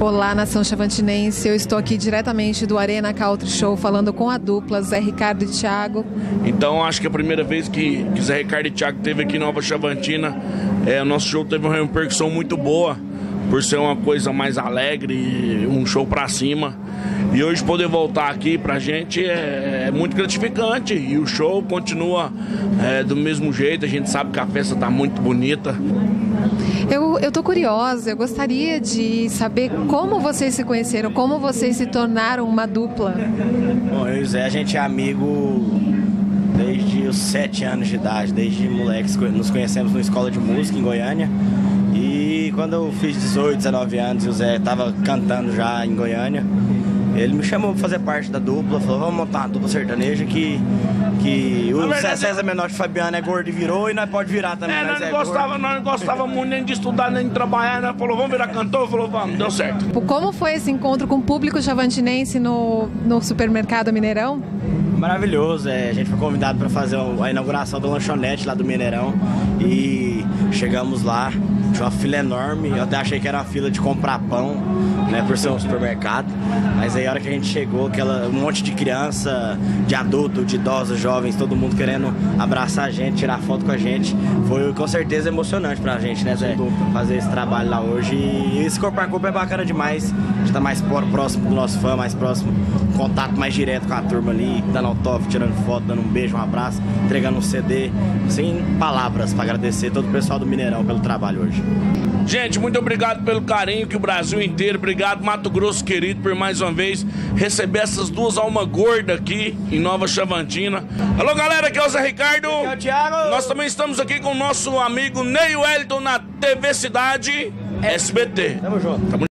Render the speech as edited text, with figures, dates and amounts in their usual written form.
Olá, nação chavantinense, eu estou aqui diretamente do Arena Country Show falando com a dupla Zé Ricardo e Thiago. Então acho que é a primeira vez que Zé Ricardo e Thiago esteve aqui em Nova Chavantina. O nosso show teve uma repercussão muito boa, por ser uma coisa mais alegre, um show pra cima. E hoje poder voltar aqui pra gente é muito gratificante. E o show continua do mesmo jeito, a gente sabe que a festa tá muito bonita. Eu tô curiosa, eu gostaria de saber como vocês se conheceram, como vocês se tornaram uma dupla. Bom, eu e o Zé, a gente é amigo desde os 7 anos de idade, desde moleques. Nos conhecemos numa escola de música em Goiânia. E quando eu fiz 18, 19 anos e o Zé tava cantando já em Goiânia, ele me chamou pra fazer parte da dupla, falou, vamos montar uma dupla sertaneja que o César Menotti e Fabiano é gordo e virou, e nós pode virar também. Nós não gostava muito nem de estudar, nem de trabalhar, nós falou, vamos virar cantor, falou, vamos, deu certo. Como foi esse encontro com o público chavantinense no supermercado Mineirão? Maravilhoso, a gente foi convidado para fazer a inauguração da lanchonete lá do Mineirão e chegamos lá, tinha uma fila enorme, eu até achei que era uma fila de comprar pão, né, por ser um supermercado, mas aí a hora que a gente chegou, um monte de criança, de adulto, de idosos, jovens, todo mundo querendo abraçar a gente, tirar foto com a gente, foi com certeza emocionante pra gente, né, Zé, fazer esse trabalho lá hoje. E esse corpo a corpo é bacana demais, a gente tá mais próximo do nosso fã, mais próximo, contato mais direto com a turma ali, dando autógrafo, tirando foto, dando um beijo, um abraço, entregando um CD, sem palavras para agradecer todo o pessoal do Mineirão pelo trabalho hoje. Gente, muito obrigado pelo carinho que o Brasil inteiro, obrigado Mato Grosso querido por mais uma vez receber essas duas almas gordas aqui em Nova Chavantina. Alô galera, aqui é o Zé Ricardo. Aqui é o Thiago. Nós também estamos aqui com o nosso amigo Ney Wellington na TV Cidade SBT. Tamo junto.